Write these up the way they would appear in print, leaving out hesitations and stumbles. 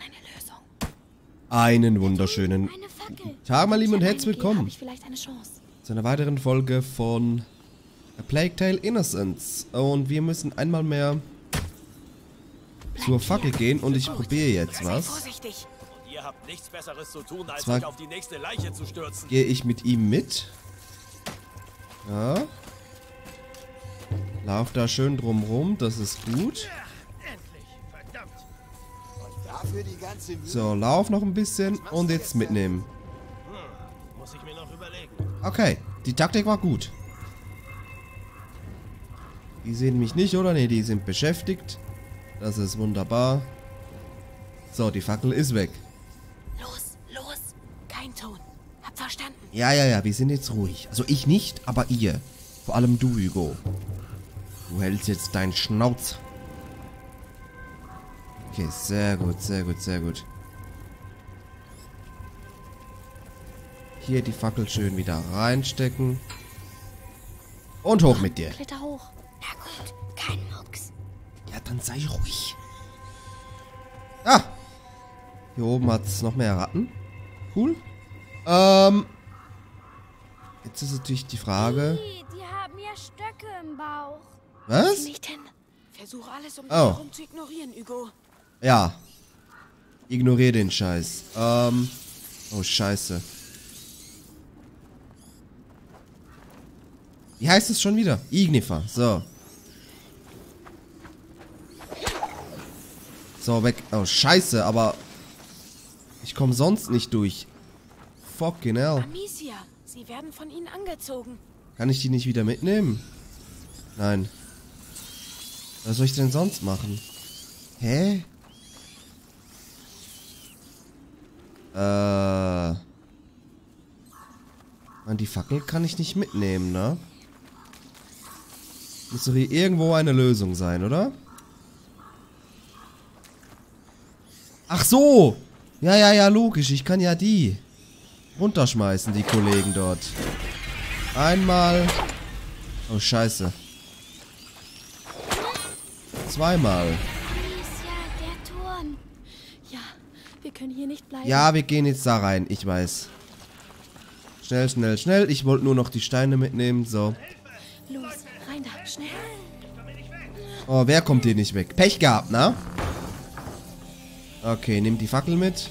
eine Lösung. Einen wunderschönen Eine Fackel. Tag, meine Lieben, und herzlich Habe willkommen ich vielleicht eine Chance? zu einer weiteren Folge von A Plague Tale Innocence. Und wir müssen einmal mehr zur Fackel gehen und ich probiere jetzt was. Vorsichtig. Und ihr habt nichts Besseres zu tun, als Zwar euch auf die nächste Leiche zu stürzen. Gehe ich mit ihm mit. Ja. Lauf da schön drumrum, das ist gut. Endlich, verdammt. Und dafür die ganze Mühe. So, lauf noch ein bisschen und jetzt mitnehmen. Muss ich mir noch überlegen. Okay, die Taktik war gut. Die sehen mich nicht, oder? Ne, die sind beschäftigt. Das ist wunderbar. So, die Fackel ist weg. Los, los. Kein Ton. Hab verstanden. Ja, wir sind jetzt ruhig. Also ich nicht, aber ihr. Vor allem du, Hugo. Du hältst jetzt deinen Schnauz. Okay, sehr gut, sehr gut, sehr gut. Hier die Fackel schön wieder reinstecken. Und hoch mit dir. Kletter hoch. Na gut, kein Mucks. Ja, dann sei ruhig. Ah! Hier oben hat es noch mehr Ratten. Cool. Jetzt ist natürlich die Frage. Die haben ja Stöcke im Bauch. Was? Nicht hin. Versuch alles, um dich Oh. herum zu ignorieren, Hugo. Ja. Ignoriere den Scheiß. Oh, scheiße. Wie heißt es schon wieder? Ignifer. So. So, weg. Oh, scheiße, aber ich komme sonst nicht durch. Fucking hell. Amicia, sie werden von ihnen angezogen. Kann ich die nicht wieder mitnehmen? Nein. Was soll ich denn sonst machen? Hä? Mann, die Fackel kann ich nicht mitnehmen, ne? Muss doch hier irgendwo eine Lösung sein, oder? Ach so! Ja, logisch. Ich kann ja die runterschmeißen, die Kollegen dort. Einmal. Oh, scheiße. Zweimal. Amicia, der Turm. Ja, wir können hier nicht bleiben. Ja, wir gehen jetzt da rein. Ich weiß. Schnell, schnell, schnell. Ich wollte nur noch die Steine mitnehmen. So. Los, rein da, schnell. Oh, wer kommt hier nicht weg? Pech gehabt, ne? Okay, nimm die Fackel mit.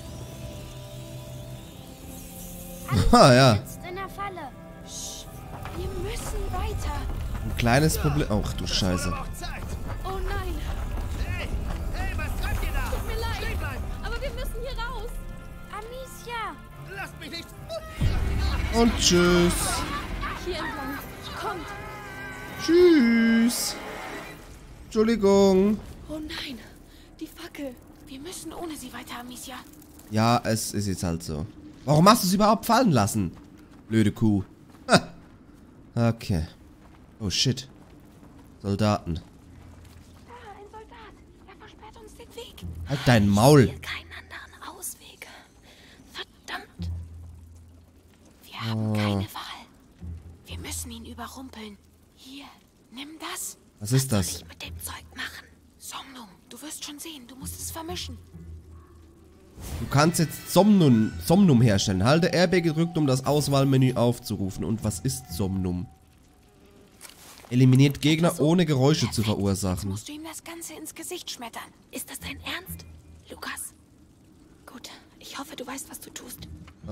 Ah, ja. Sitzt in der Falle. Wir müssen weiter. Ein kleines Problem. Ach, du Scheiße. Oh nein, Hey, was treibt ihr da? tut mir leid. Stehen bleiben. Aber wir müssen hier raus. Amicia. Lasst mich nicht. Und tschüss. Hier entlang. Kommt. Tschüss. Entschuldigung. Oh nein, die Fackel. Wir müssen ohne sie weiter, Amicia. Ja, es ist jetzt halt so. Warum hast du sie überhaupt fallen lassen? Blöde Kuh. Ha. Okay. Oh, shit. Soldaten. Da, ein Soldat. Er versperrt uns den Weg. Halt dein Maul. Hier keinen anderen Ausweg. Verdammt. Wir haben keine Wahl. Wir müssen ihn überrumpeln. Hier, nimm das. Was ist Was das? soll ich mit dem Zeug machen? Somnum, du wirst schon sehen. Du musst es vermischen. Du kannst jetzt Somnum herstellen. Halte RB gedrückt, um das Auswahlmenü aufzurufen. Und was ist Somnum? Eliminiert Gegner, ohne Geräusche zu Jetzt verursachen. musst du ihm das Ganze ins Gesicht schmettern. Ist das dein Ernst, Lukas? Gut, ich hoffe, du weißt, was du tust.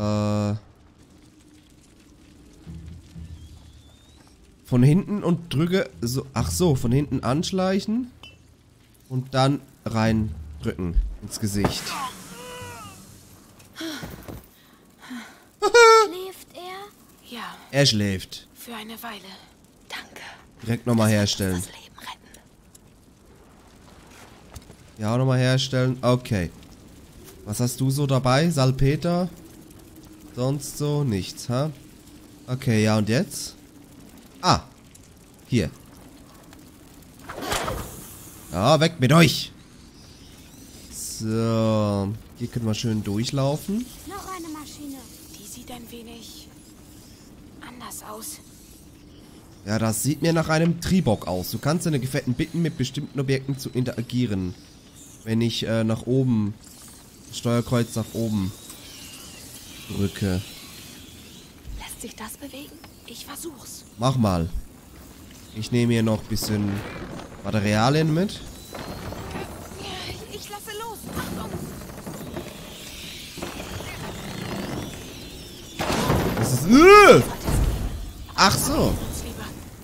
Von hinten und drücke so. Ach so, von hinten anschleichen. Und dann reindrücken ins Gesicht. Schläft er? Ja, Er schläft. für eine Weile. Danke. Direkt nochmal herstellen. Das Leben retten. Ja, nochmal herstellen. Okay. Was hast du so dabei? Salpeter? Sonst so nichts, ha? Okay, ja, und jetzt? Ah. Hier. Ja, weg mit euch. So. Hier können wir schön durchlaufen. Noch eine Maschine. Die sieht ein wenig anders aus. Ja, das sieht mir nach einem Tribok aus. Du kannst deine Gefährten bitten, mit bestimmten Objekten zu interagieren. Wenn ich nach oben Steuerkreuz nach oben drücke. Lässt sich das bewegen? Ich versuch's. Mach mal. Ich nehme hier noch ein bisschen Materialien mit. Ich lasse los. Achtung! Das ist... Ach so. Uns lieber.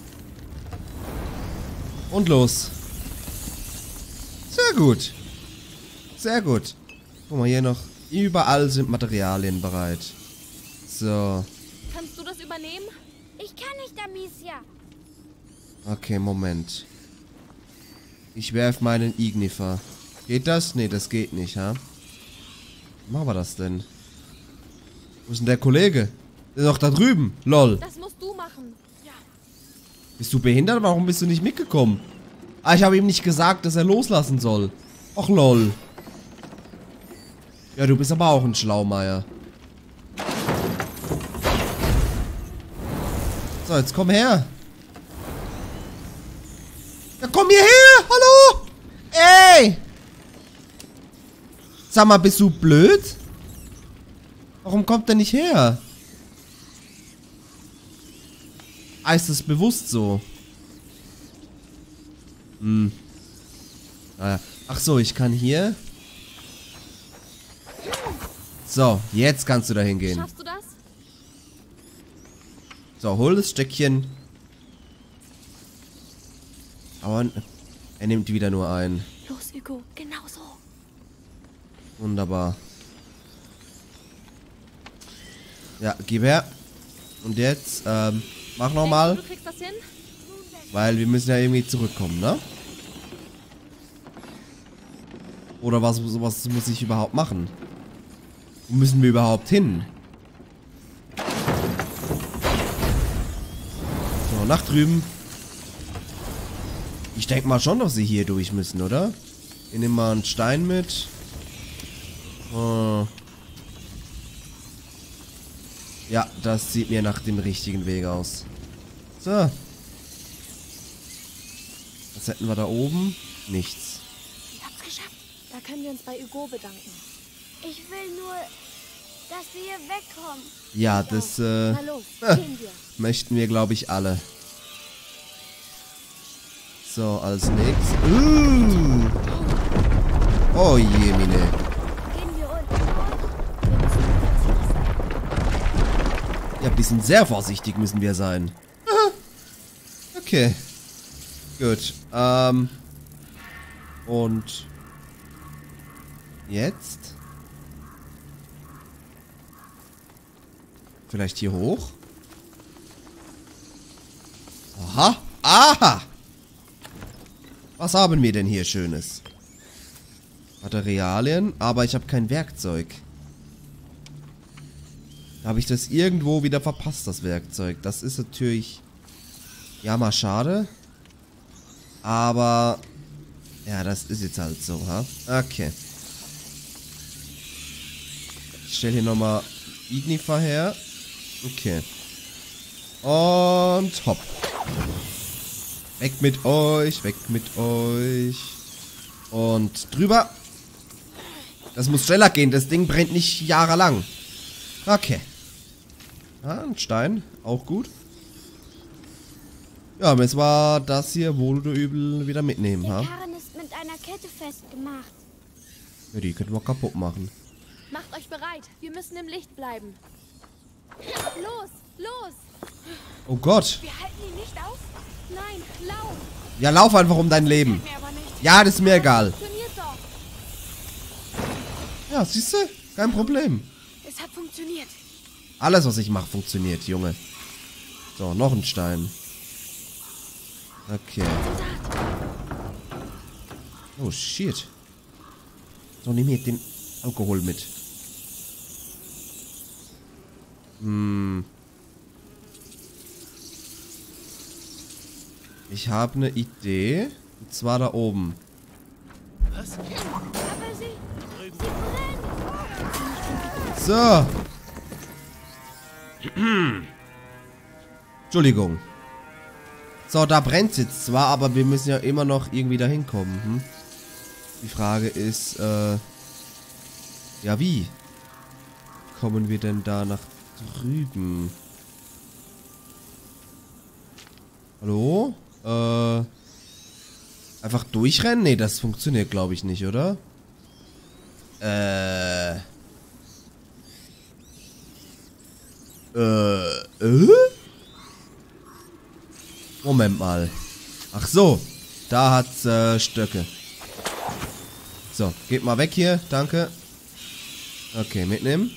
Und los. Sehr gut. Sehr gut. Guck mal, hier noch. Überall sind Materialien bereit. So. Kannst du das übernehmen? Ich kann nicht, Amicia. Okay, Moment. Ich werf meinen Ignifer. Geht das? Nee, das geht nicht, ha? Wie machen wir das denn? Wo ist denn der Kollege? Der ist doch da drüben. Lol. Das musst du machen. Ja. Bist du behindert? Warum bist du nicht mitgekommen? Ah, ich habe ihm nicht gesagt, dass er loslassen soll. Och, lol. Ja, du bist aber auch ein Schlaumeier. So, jetzt komm her. Ja, komm hierher! Hallo! Ey! Sag mal, bist du blöd? Warum kommt der nicht her? Ah, ist das bewusst so? Hm. Naja. Ach so, ich kann hier... So, jetzt kannst du da hingehen. Schaffst du das? So, hol das Stöckchen. Aber er nimmt wieder nur ein. Los, Hugo. Genau so. Wunderbar. Ja, gib her. Und jetzt, mach nochmal. Du kriegst das hin? Weil wir müssen ja irgendwie zurückkommen, ne? Oder was muss ich überhaupt machen? Wo müssen wir überhaupt hin? So, nach drüben. Ich denke mal schon, dass sie hier durch müssen, oder? Wir nehmen mal einen Stein mit. Oh. Ja, das sieht mir nach dem richtigen Weg aus. So. Was hätten wir da oben? Nichts. Ich hab's geschafft. Da können wir uns bei Hugo bedanken. Ich will nur, dass wir hier wegkommen. Ja, das Na los, gehen wir. möchten wir, glaube ich, alle. So, als nächstes. Oh je, Mine. Gehen wir unten durch. Wir müssen vorsichtig sein. Ja, ein bisschen sehr vorsichtig müssen wir sein. Okay. Gut. Und jetzt? Vielleicht hier hoch? Aha. Aha! Was haben wir denn hier Schönes? Materialien, aber ich habe kein Werkzeug. Habe ich das irgendwo wieder verpasst, das Werkzeug? Das ist natürlich... Ja, mal schade. Aber... Ja, das ist jetzt halt so, ha? Okay. Ich stelle hier nochmal Ignifer her. Okay. Und hopp. Weg mit euch, weg mit euch. Und drüber. Das muss schneller gehen, das Ding brennt nicht jahrelang. Okay. Ah, ein Stein, auch gut. Ja, aber es war das hier wohl oder übel wieder mitnehmen, Der ha? Karren ist mit einer Kette festgemacht. Ja, die könnten wir kaputt machen. Macht euch bereit. Wir müssen im Licht bleiben. Los, los. Oh Gott. Wir halten ihn nicht auf. Nein, lauf. Ja, lauf einfach um dein Leben. Mir aber nicht. Ja, das ist mir egal. Funktioniert doch. Ja, siehst du? Kein Problem. Es hat funktioniert. Alles, was ich mache, funktioniert, Junge. So, noch ein Stein. Okay. Oh, shit. So, nimm hier den Alkohol mit. Ich habe eine Idee. Und zwar da oben. Aber sie brennt. So. Entschuldigung. So, da brennt es jetzt zwar, aber wir müssen ja immer noch irgendwie da hinkommen. Die Frage ist, Ja, wie? Kommen wir denn da nach drüben? Hallo? Einfach durchrennen? Nee, das funktioniert, glaube ich, nicht, oder? Moment mal. Ach so. Da hat's Stöcke. So, geht mal weg hier. Danke. Okay, mitnehmen.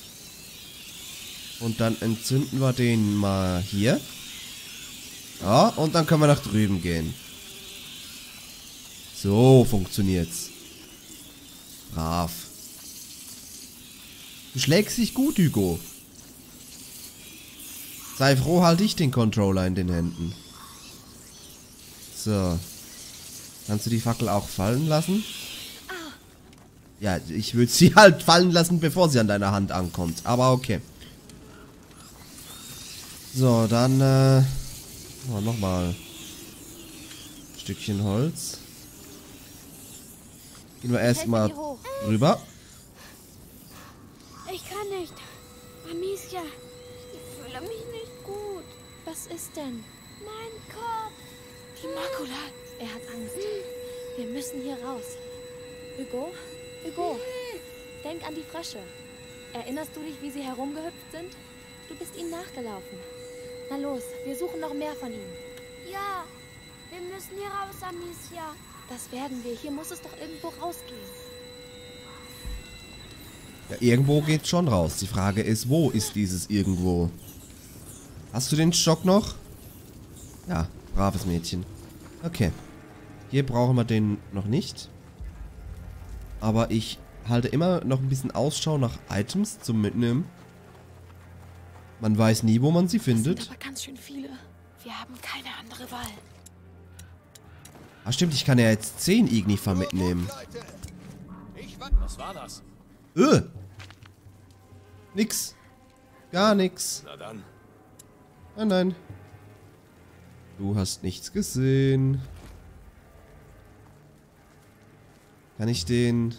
Und dann entzünden wir den mal hier. Ja, und dann können wir nach drüben gehen. So funktioniert's. Brav. Du schlägst dich gut, Hugo. Sei froh, halte ich den Controller in den Händen. So. Kannst du die Fackel auch fallen lassen? Ja, ich würde sie halt fallen lassen, bevor sie an deiner Hand ankommt. Aber okay. So, dann, oh, nochmal. Stückchen Holz. Gehen wir erstmal rüber. Ich kann nicht. Amicia, ich fühle mich nicht gut. Was ist denn? Mein Kopf. Die Makula. Er hat Angst. Wir müssen hier raus. Hugo? Hugo, denk an die Frösche. Erinnerst du dich, wie sie herumgehüpft sind? Du bist ihnen nachgelaufen. Na los, wir suchen noch mehr von ihnen. Ja, wir müssen hier raus, Amicia. Das werden wir. Hier muss es doch irgendwo rausgehen. Ja, irgendwo geht's schon raus. Die Frage ist, wo ist dieses irgendwo? Hast du den Stock noch? Ja, braves Mädchen. Okay. Hier brauchen wir den noch nicht. Aber ich halte immer noch ein bisschen Ausschau nach Items zum Mitnehmen. Man weiß nie, wo man sie findet. Das sind aber ganz schön viele. Wir haben keine andere Wahl. Ah, stimmt, ich kann ja jetzt 10 Ignifer mitnehmen. Was war das? Nix. Gar nix. Na dann. Nein, nein. Du hast nichts gesehen. Kann ich den...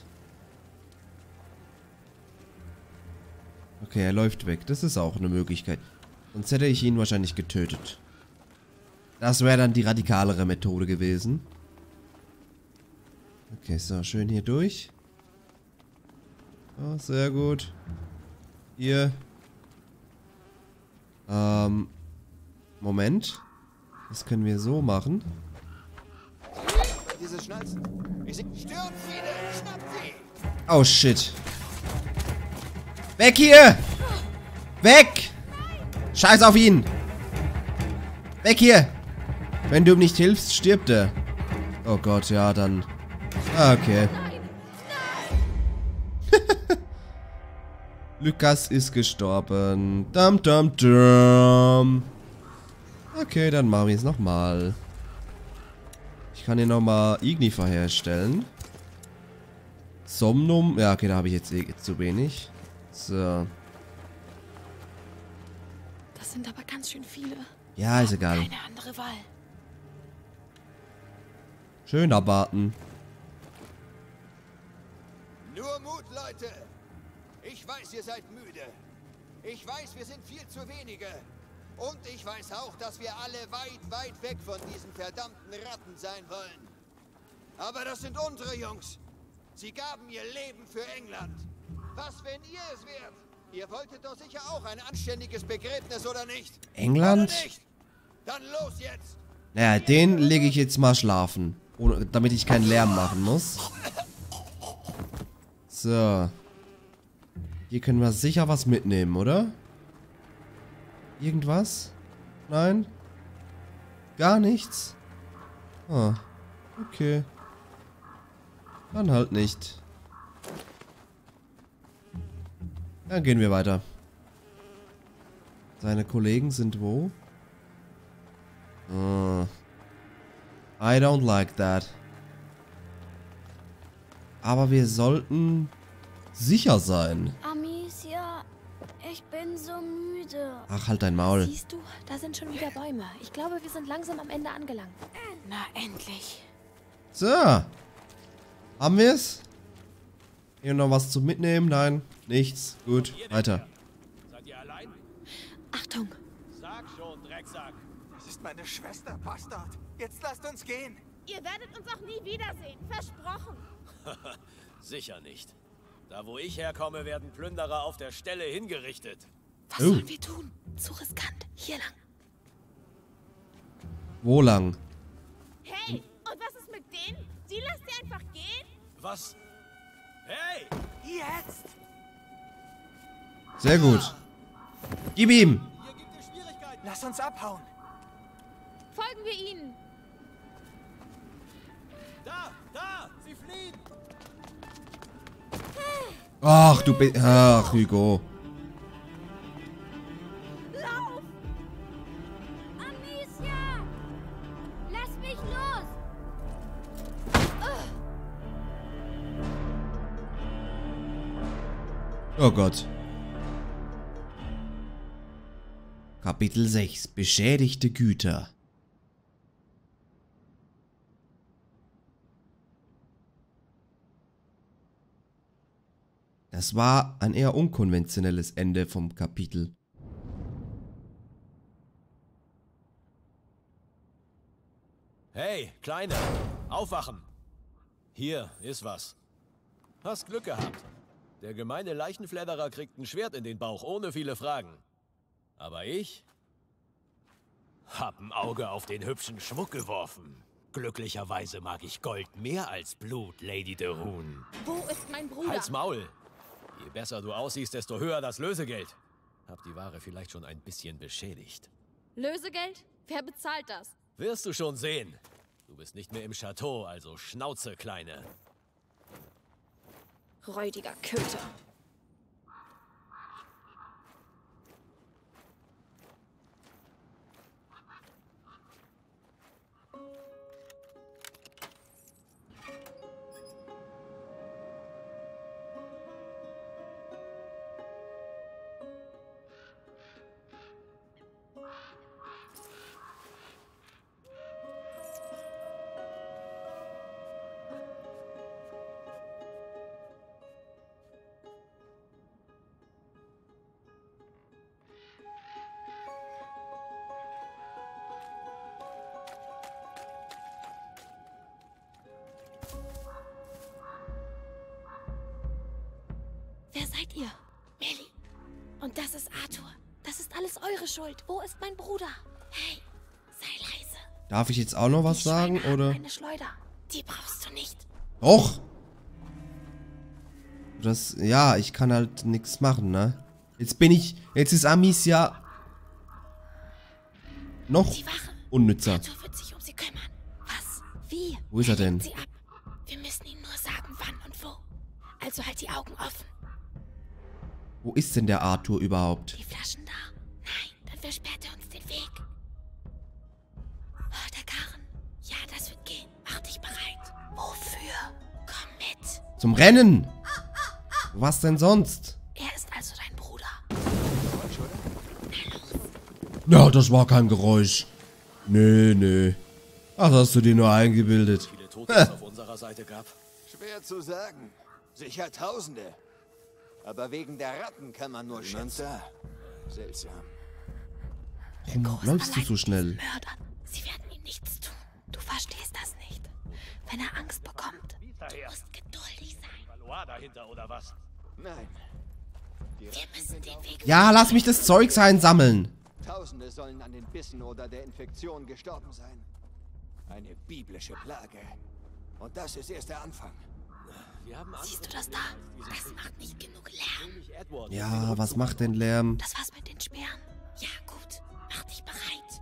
Okay, er läuft weg. Das ist auch eine Möglichkeit. Sonst hätte ich ihn wahrscheinlich getötet. Das wäre dann die radikalere Methode gewesen. Okay, so, schön hier durch. Oh, sehr gut. Hier. Moment. Das können wir so machen. Diese Schnalzen. Stirb wieder! Schnapp sie! Oh, shit. Weg hier! Weg! Scheiß auf ihn! Weg hier! Wenn du ihm nicht hilfst, stirbt er. Oh Gott, ja, dann... Okay. Lukas ist gestorben. Dum, dum, dum. Okay, dann machen wir es nochmal. Ich kann hier nochmal Ignifer herstellen. Somnum. Ja, okay, da habe ich jetzt eh zu wenig. So. Das sind aber ganz schön viele. Ja, ist egal. Keine andere Wahl. Schön abwarten. Nur Mut, Leute! Ich weiß, ihr seid müde. Ich weiß, wir sind viel zu wenige. Und ich weiß auch, dass wir alle weit, weit weg von diesen verdammten Ratten sein wollen. Aber das sind unsere Jungs. Sie gaben ihr Leben für England. Was, wenn ihr es wärt? Ihr wolltet doch sicher auch ein anständiges Begräbnis, oder nicht? England? Oder nicht? Dann los jetzt! Naja, den lege ich jetzt mal schlafen. Ohne, damit ich keinen Lärm machen muss. So. Hier können wir sicher was mitnehmen, oder? Irgendwas? Nein? Gar nichts? Ah, okay. Dann halt nicht. Dann gehen wir weiter. Seine Kollegen sind wo? I don't like that. Aber wir sollten sicher sein. Amicia, ich bin so müde. Ach, halt dein Maul. Siehst du, da sind schon wieder Bäume. Ich glaube, wir sind langsam am Ende angelangt. Na, endlich. So. Haben wir es? Hier noch was zum Mitnehmen? Nein, nichts. Gut, weiter. Seid ihr allein? Achtung! Sag schon, Drecksack. Das ist meine Schwester, Bastard. Jetzt lasst uns gehen. Ihr werdet uns auch nie wiedersehen. Versprochen. Sicher nicht. Da wo ich herkomme, werden Plünderer auf der Stelle hingerichtet. Was Oh. sollen wir tun? Zu riskant. Hier lang. Wo lang? Hey, und was ist mit denen? Die lasst ihr einfach gehen? Was? Hey! Jetzt! Sehr gut. Gib ihm! Hier gibt es Schwierigkeiten. Lass uns abhauen. Folgen wir ihnen. Da! Sie fliehen! Ach, ach, Hugo. Lauf! Amicia! Lass mich los! Oh Gott. Kapitel 6. Beschädigte Güter. Das war ein eher unkonventionelles Ende vom Kapitel. Hey, Kleine! Aufwachen! Hier ist was. Hast Glück gehabt. Der gemeine Leichenfledderer kriegt ein Schwert in den Bauch, ohne viele Fragen. Aber ich hab ein Auge auf den hübschen Schmuck geworfen. Glücklicherweise mag ich Gold mehr als Blut, Lady de Rune. Wo ist mein Bruder? Halt's Maul! Je besser du aussiehst, desto höher das Lösegeld. Hab die Ware vielleicht schon ein bisschen beschädigt. Lösegeld? Wer bezahlt das? Wirst du schon sehen. Du bist nicht mehr im Chateau, also Schnauze, Kleine. Räudiger Köter. Wer seid ihr? Melly. Und das ist Arthur. Das ist alles eure Schuld. Wo ist mein Bruder? Hey, sei leise. Darf ich jetzt auch noch was Die sagen, Schweine haben oder? eine Schleuder. Die brauchst du nicht. Och! Das, ja, ich kann halt nichts machen, ne? Jetzt ist Amicia noch Die Wache. unnützer. Arthur wird sich um sie kümmern. Was? Wie? Wo ist er denn? legt sie ab. Wir müssen ihm nur sagen, wann und wo. Also halt die Augen offen. Wo ist denn der Arthur überhaupt? Die Flaschen da. Nein, dann versperrt er uns den Weg. Oh, der Karren. Ja, das wird gehen. Mach dich bereit. Wofür? Komm mit. Zum Rennen! Was denn sonst? Er ist also dein Bruder. Ja, das war kein Geräusch. Nee. Ach, hast du dir nur eingebildet. Viele Tote es auf unserer Seite gab. Schwer zu sagen. Sicher Tausende. Aber wegen der Ratten kann man nur schätzen. Seltsam. Warum läufst du so schnell? Mördern. Sie werden ihm nichts tun. Du verstehst das nicht. Wenn er Angst bekommt, du musst geduldig sein. Valois dahinter oder was? Nein. Die Wir Ratten müssen sind den auch Weg. Ja, lass mich das Zeugs einsammeln. Tausende sollen an den Bissen oder der Infektion gestorben sein. Eine biblische Plage. Und das ist erst der Anfang. Wir haben Siehst du das da? Das macht nicht genug Lärm. Edward. Ja, was macht denn Lärm? Das war's mit den Speeren. Ja, gut. Mach dich bereit.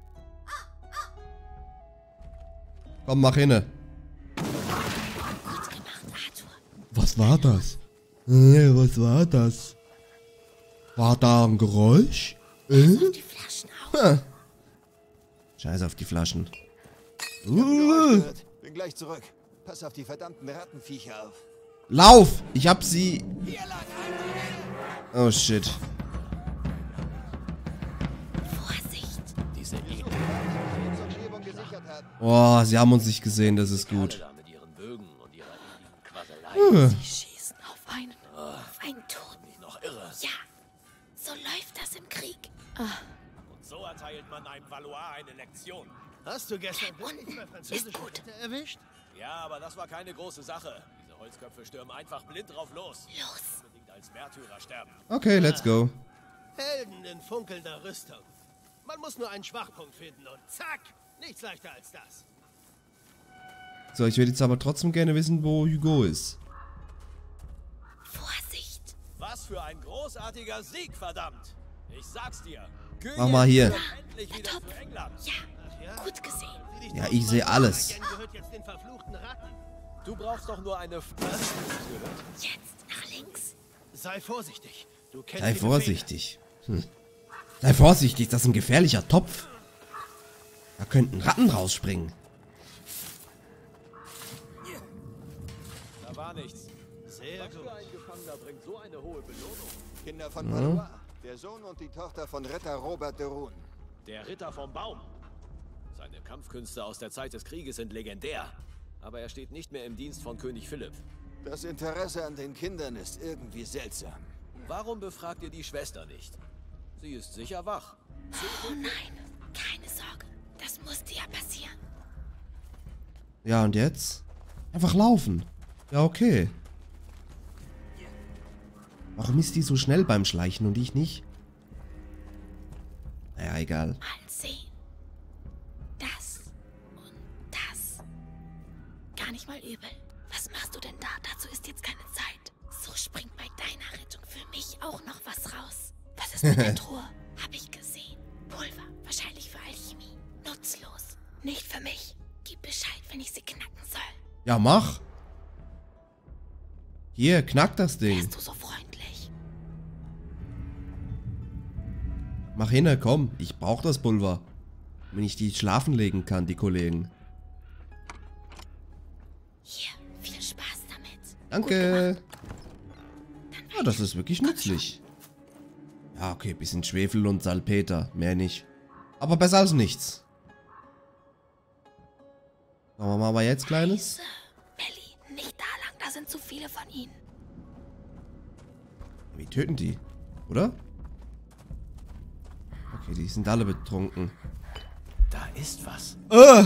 Komm, mach hinne. Gut gemacht, Arthur. Was war das? Was war das? War da ein Geräusch? Auf die Flaschen auf. Scheiß auf die Flaschen. Geräusch gehört. Bin gleich zurück. Pass auf die verdammten Rattenviecher auf. Lauf! Ich hab sie. Hier lang, Oh shit. Vorsicht. Diese Ekel Umgebung gesichert haben. Oh, sie haben uns nicht gesehen, das ist gut. da mit ihren Bögen und ihrer ewigen Quasselei. Sie schießen Auf einen Toten. Nicht noch irre. Ja, so läuft das im Krieg. Und so erteilt man einem Valois eine Lektion. Hast du gestern wirklich Unten mal ist französische gut. Städte erwischt? Ja, aber das war keine große Sache. Diese Holzköpfe stürmen einfach blind drauf los. Los. Unbedingt als Märtyrer sterben. Okay, let's go. Helden in funkelnder Rüstung. Man muss nur einen Schwachpunkt finden und zack, nichts leichter als das. So, ich würde jetzt aber trotzdem gerne wissen, wo Hugo ist. Vorsicht. Was für ein großartiger Sieg, verdammt! Ich sag's dir. Mach mal hier. gehört Endlich wieder Top. zu England. Ja, gut gesehen. Sieh dich Ja, doch ich mal sehe an. alles. Der Gang gehört jetzt den verfluchten Ratten. Du brauchst doch nur eine Jetzt nach links. Sei vorsichtig. Du kennst Sei die vorsichtig. Sei vorsichtig, das ist ein gefährlicher Topf. Da könnten Ratten rausspringen. Da war nichts. Befehle. Sehr Was gut. für ein Gefangener bringt so eine hohe Belohnung? Kinder von Valois, der Sohn und die Tochter von Ritter Robert de Rune. Der Ritter vom Baum. Seine Kampfkünste aus der Zeit des Krieges sind legendär. Aber er steht nicht mehr im Dienst von König Philipp. Das Interesse an den Kindern ist irgendwie seltsam. Warum befragt ihr die Schwester nicht? Sie ist sicher wach. Oh nein, keine Sorge. Das musste ja passieren. Ja, und jetzt? Einfach laufen. Ja, okay. Warum ist die so schnell beim Schleichen und ich nicht? Naja, egal. Mal sehen. Das und das. Gar nicht mal übel. Was machst du denn da? Dazu ist jetzt keine Zeit. So springt bei deiner Rettung für mich auch noch was raus. Was ist mit der Truhe? Hab ich gesehen. Pulver. Wahrscheinlich für Alchemie. Nutzlos. Nicht für mich. Gib Bescheid, wenn ich sie knacken soll. Ja, mach. Hier, knack das Ding. Wärst du so freundlich? Mach hin, komm. Ich brauch das Pulver. Wenn ich die schlafen legen kann, die Kollegen. Hier, viel Spaß damit. Danke. Dann Ja, das ist wirklich nützlich. Ja, okay, bisschen Schwefel und Salpeter. Mehr nicht. Aber besser als nichts. Machen wir mal jetzt, Kleines. Ellie, nicht da lang, da sind zu viele von ihnen. Wie töten die? Oder? Okay, die sind alle betrunken. Da ist was. Ah!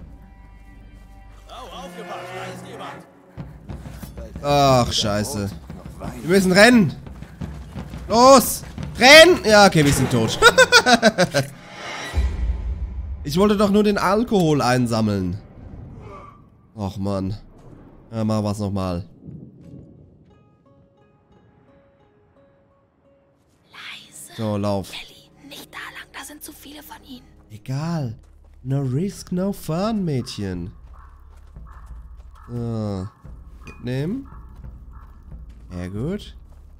Oh, aufgepasst, da ist jemand. Ach, scheiße. Noch Wein. Wir müssen rennen. Los! Rennen! Ja, okay, wir sind tot. Ich wollte doch nur den Alkohol einsammeln. Och, Mann. Ja, machen wir's nochmal. Leise. So, lauf. Ellie, nicht da lang, da sind zu viele von ihnen. Egal. No risk, no fun, Mädchen. So. Mitnehmen. Ja, gut.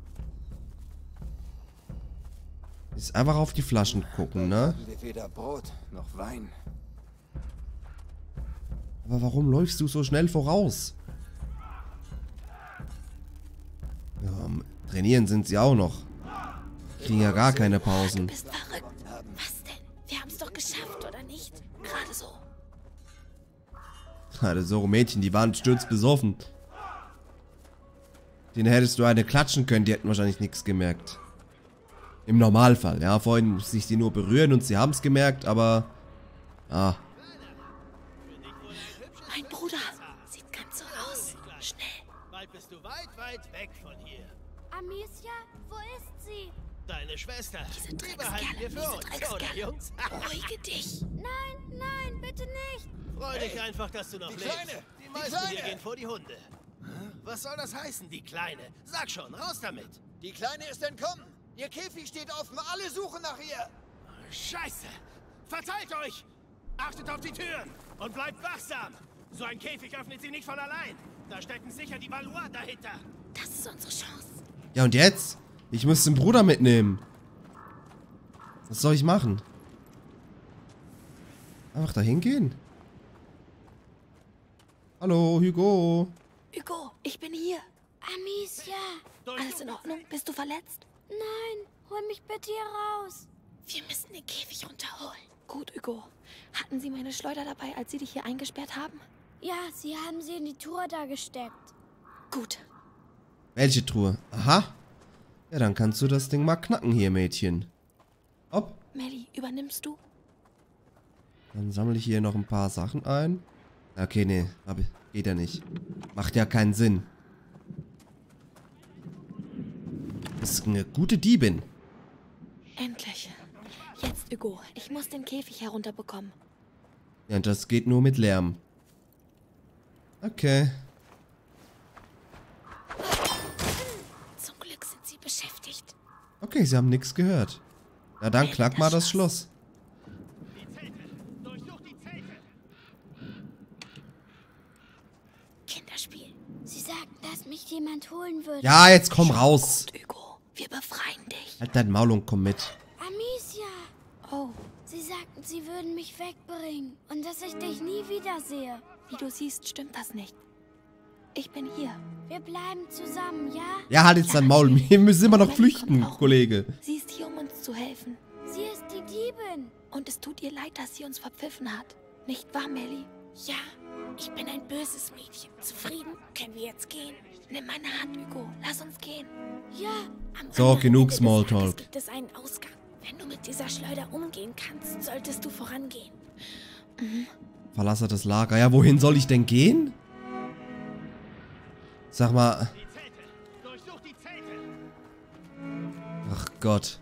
Ist einfach auf die Flaschen gucken, ne? Haben wir weder Brot noch Wein. Aber warum läufst du so schnell voraus? Ja, trainieren sind sie auch noch. Kriegen ja gar keine Pausen. Bist verrückt. Was denn? Wir haben's doch geschafft, oder nicht? Gerade so. Gerade so, Mädchen, die waren sturzbesoffen. Den hättest du eine klatschen können, die hätten wahrscheinlich nichts gemerkt. Im Normalfall, ja. Vorhin musste ich die nur berühren und sie haben es gemerkt, aber... Ah, Mein Bruder sieht ganz so aus. Schnell. Bald bist du weit, weit weg von hier. Amicia, wo ist sie? Deine Schwester. Diese Die behalten Dreckskerle, wir für diese uns, Dreckskerle. oder, Jungs? Beruhige dich. Nein, nein, bitte nicht. Freu dich einfach, dass du noch die lebst. Kleine, Die die meisten Kleine. hier gehen vor die Hunde. Was soll das heißen, die Kleine? Sag schon, raus damit. Die Kleine ist entkommen. Ihr Käfig steht offen. Alle suchen nach ihr. Scheiße! Verteilt euch! Achtet auf die Türen und bleibt wachsam! So ein Käfig öffnet sie nicht von allein. Da stecken sicher die Valois dahinter. Das ist unsere Chance. ja und jetzt? Ich muss den Bruder mitnehmen. Was soll ich machen? Einfach dahin gehen? Hallo, Hugo. Hugo, ich bin hier. Amicia. Alles in Ordnung? Bist du verletzt? Nein, hol mich bitte hier raus. Wir müssen den Käfig runterholen. Gut, Hugo. Hatten Sie meine Schleuder dabei, als Sie dich hier eingesperrt haben? Ja, sie haben sie in die Truhe da gesteckt. Gut. Welche Truhe? Aha. Ja, dann kannst du das Ding mal knacken hier, Mädchen. Hopp. Melly, übernimmst du? Dann sammle ich hier noch ein paar Sachen ein. Okay, nee. Geht ja nicht. Macht ja keinen Sinn. Ist eine gute Diebin. Endlich. Jetzt, Hugo. Ich muss den Käfig herunterbekommen. Ja, und das geht nur mit Lärm. Okay. Zum Glück sind sie beschäftigt. Okay, sie haben nichts gehört. Na dann knack mal das Schloss. Kinderspiel. Sie sagten, dass mich jemand holen würde. Ja, jetzt komm raus. Gut, Hugo. Wir befreien dich. Halt dein Maul und komm mit. Amicia! Oh, Sie sagten, sie würden mich wegbringen und dass ich dich nie wiedersehe. wie du siehst, stimmt das nicht. Ich bin hier. Wir bleiben zusammen, ja? Ja, halt jetzt dein Maul. Wir müssen immer noch Melly flüchten, kommt auch. Kollege. Sie ist hier, um uns zu helfen. Sie ist die Diebin. Und es tut ihr leid, dass sie uns verpfiffen hat. Nicht wahr, Melly? Ja, ich bin ein böses Mädchen. Zufrieden? Können wir jetzt gehen? Nimm meine Hand, Hugo. Lass uns gehen. Ja. Am So, anderen genug Ende des Smalltalk. Tages gibt es einen Ausgang. Wenn du mit dieser Schleuder umgehen kannst, solltest du vorangehen. Verlasse das Lager. Ja, wohin soll ich denn gehen? Sag mal. Ach Gott.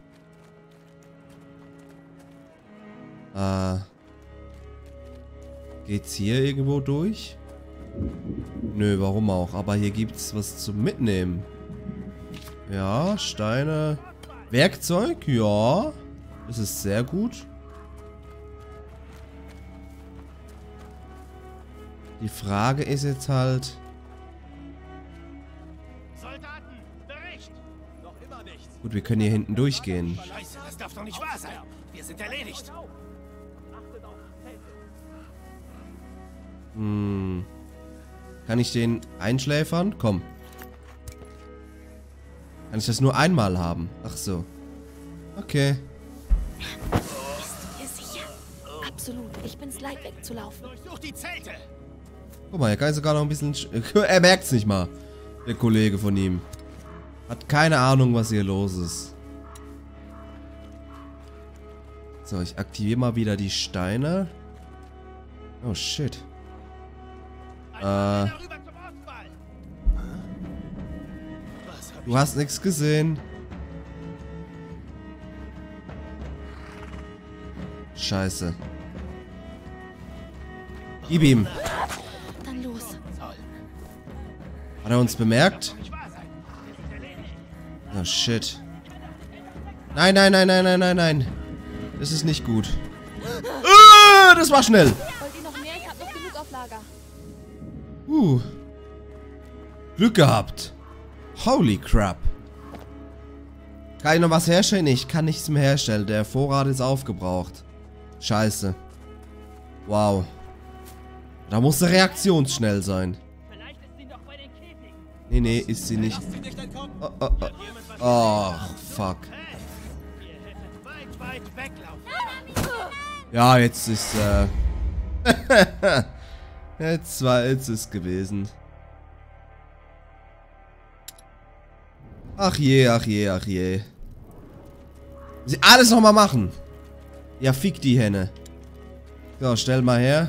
Geht's hier irgendwo durch? Nö, warum auch? Aber hier gibt's was zum Mitnehmen. Ja, Steine. Werkzeug? Ja. Das ist sehr gut. Die Frage ist jetzt halt... Soldaten, Bericht! Noch immer nichts. Gut, wir können hier hinten durchgehen. Scheiße, das darf doch nicht wahr sein. Wir sind erledigt. Hm. Kann ich den einschläfern? Komm. Kann ich das nur einmal haben? Ach so. Okay. Bist du dir sicher? Absolut. Ich bin's leid, wegzulaufen. Durchsuch die Zelte! Guck mal, er kann sogar noch ein bisschen... Er merkt's nicht mal. Der Kollege von ihm. Hat keine Ahnung, was hier los ist. So, ich aktiviere mal wieder die Steine. Oh, shit. Rüber zum Ostwall! Was hab Du hast nichts gesehen. Scheiße. Gib ihm. Dann los. Hat er uns bemerkt? nicht wahr sein? Wir sind erledigt. Oh, shit. Nein, nein, nein, nein, nein, nein, nein. Das ist nicht gut. Das war schnell. Wollt ihr noch mehr? Ich hab noch genug auf Lager. Glück gehabt. Holy crap. Kann ich noch was herstellen? Ich kann nichts mehr herstellen. Der Vorrat ist aufgebraucht. Scheiße. Wow. Da muss eine Reaktionsschnell sein. Vielleicht ist sie noch bei den Käfigen. Nee, nee, ist sie nicht. Sie nicht entkommen. Oh, oh, oh. Oh, fuck. Ihr hättet weit weglaufen. Ja, jetzt ist, jetzt ist gewesen. Ach je, ach je, ach je. Sie alles nochmal machen. Ja, fick die Henne. So, stell mal her.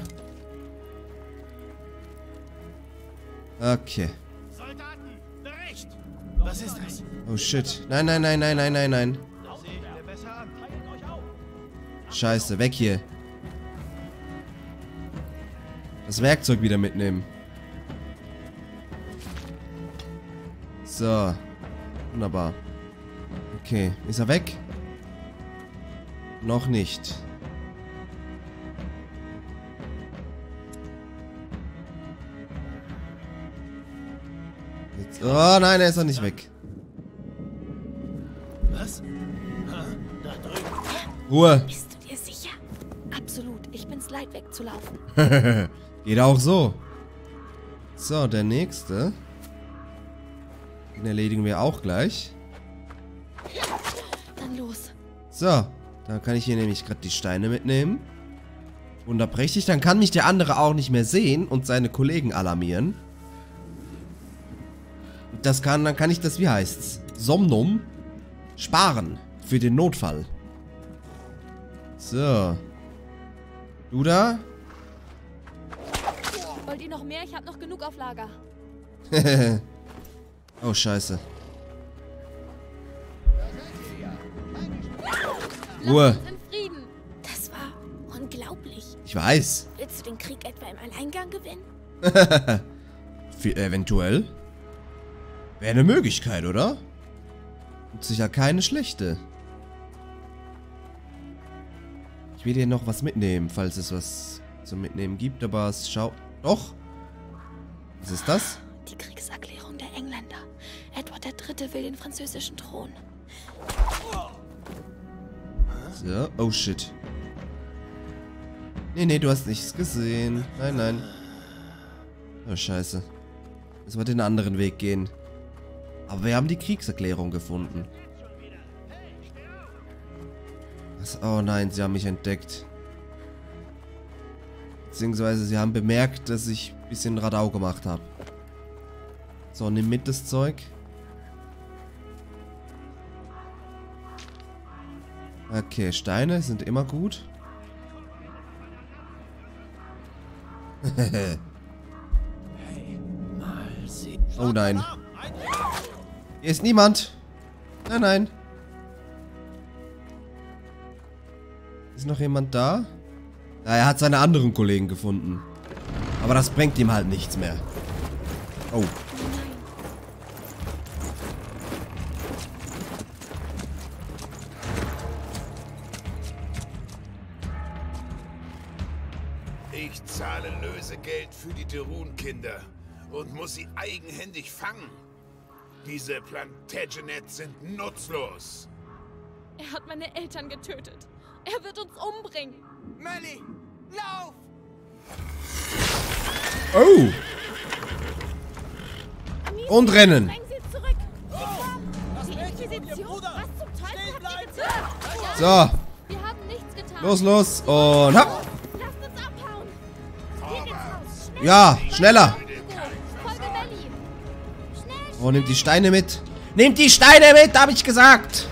Okay. Soldaten, Bericht! Was ist das? Oh shit. Nein, nein, nein, nein, nein, nein, nein. Das sehe ich mir besser an. Scheiße, weg hier. Das Werkzeug wieder mitnehmen. So. Wunderbar. Okay, ist er weg? Noch nicht. Jetzt, oh nein, er ist noch nicht weg. Was? Ha, da drüben. Ruhe. Bist du dir sicher? Absolut. Ich bin's leid, wegzulaufen. Geht auch so. So, der nächste. Den erledigen wir auch gleich. Dann los. So, dann kann ich hier nämlich gerade die Steine mitnehmen. Wunderprächtig. Dann kann mich der andere auch nicht mehr sehen und seine Kollegen alarmieren. Und dann kann ich das, wie heißt's? Somnum sparen. Für den Notfall. So. Du da? Wollt ihr noch mehr? Ich habe noch genug auf Lager. Oh, scheiße. Ruhe. Lasst uns in Frieden. Das war unglaublich. Ich weiß. Willst du den Krieg etwa im Alleingang gewinnen? Eventuell. Wäre eine Möglichkeit, oder? Und sicher keine schlechte. Ich will dir noch was mitnehmen, falls es was zum Mitnehmen gibt, aber es schaut... Doch! Was ist das? Die Kriegserklärung der Engländer. Edward III. Will den französischen Thron. So, oh shit. Nee, du hast nichts gesehen. Nein. Oh, scheiße. Müssen wir den anderen Weg gehen. Aber wir haben die Kriegserklärung gefunden. Was? Oh nein, sie haben mich entdeckt. Beziehungsweise sie haben bemerkt, dass ich ein bisschen Radau gemacht habe. So, nimm mit das Zeug. Okay, Steine sind immer gut. Oh nein. Hier ist niemand. Nein. Ist noch jemand da? Ja, er hat seine anderen Kollegen gefunden. Aber das bringt ihm halt nichts mehr. Oh. Ich zahle Lösegeld für die Derun-Kinder und muss sie eigenhändig fangen. Diese Plantagenets sind nutzlos. Er hat meine Eltern getötet. Er wird uns umbringen. Melly, lauf! Oh. Und rennen. Bring sie zurück. Die Inquisition? Was zum Teufel habt ihr getan? So. Wir haben nichts getan. Los. Und hopp. Lasst uns abhauen. Hier geht's raus. Schnell. Ja, schneller. Folge Melly. Oh, nehmt die Steine mit. Nehmt die Steine mit, hab ich gesagt.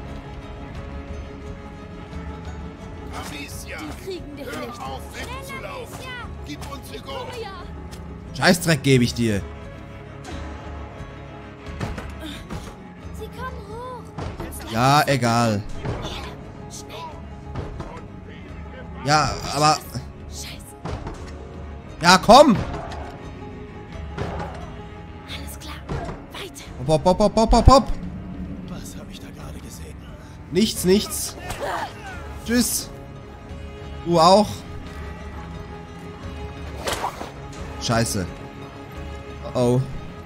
Amicia, Kriegen dich hör nicht. auf wegzulaufen. Gib uns Ego. Ja. Scheißdreck gebe ich dir. Sie kommen hoch. Ja, egal. Ja, aber... Ja, komm. Alles klar. Weiter. Hopp. Was habe ich da gerade gesehen? Nichts. Tschüss. Du auch. Scheiße. Oh.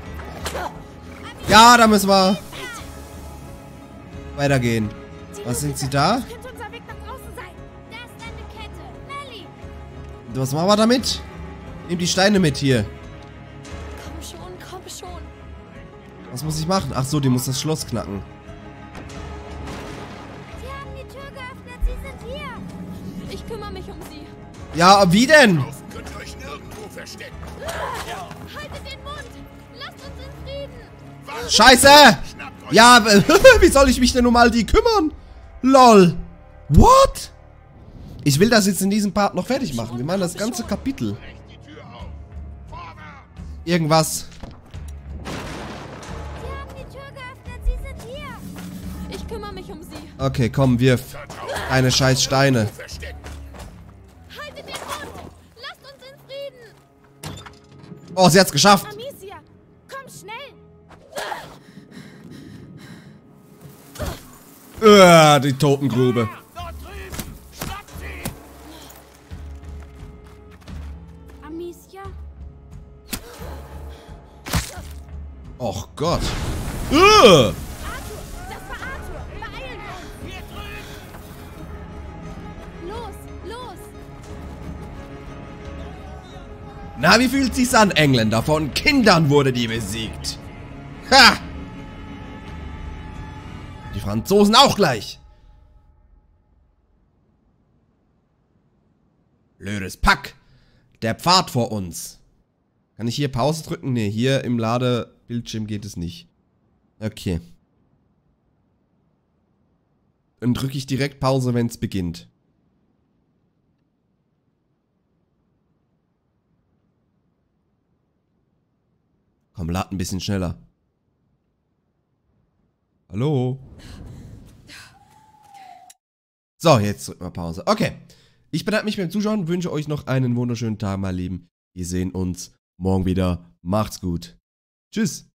Ja, da müssen wir weitergehen. Was sind sie da? Könnte unser Weg nach draußen sein. Da ist eine Kette. Melly. Was machen wir damit? Nimm die Steine mit hier. Komm schon. Was muss ich machen? Ach so, die muss das Schloss knacken. Sie haben die Tür geöffnet. Sie sind hier. Ich kümmere mich um sie. Ja, wie denn? Draußen könnt ihr euch nirgendwo verstecken. Haltet den Mund. Lasst uns in Frieden. Scheiße! Schnappt euch Ja, wie soll ich mich denn um all die kümmern? LOL. What? Ich will das jetzt in diesem Part noch fertig machen. Wir machen das ganze Kapitel. die Tür auf. Vorwärts! Irgendwas. Sie haben die Tür geöffnet. Sie sind hier. Ich kümmere mich um sie. Okay, komm, wirf. Eine scheiß Steine. Verstecken. Haltet den Mund. Lasst uns in Frieden. Oh, sie hat's geschafft. Amicia, komm schnell. Die Totengrube. Dort drüben! Schnappt sie! Amicia? Och Gott. Arthur, das war Arthur. Beeilen wir uns. Hier drüben! Los. Na, wie fühlt sich's an, Engländer? Von Kindern wurde die besiegt. Ha! Die Franzosen auch gleich. Blödes Pack. Der Pfad vor uns. Kann ich hier Pause drücken? Ne, hier im Bildschirm geht es nicht. Okay. Dann drücke ich direkt Pause, wenn es beginnt. Komm, lad ein bisschen schneller. Hallo? So, jetzt drücken wir Pause. Okay. Ich bedanke mich beim Zuschauen, wünsche euch noch einen wunderschönen Tag, meine Lieben. Wir sehen uns morgen wieder. Macht's gut. Tschüss.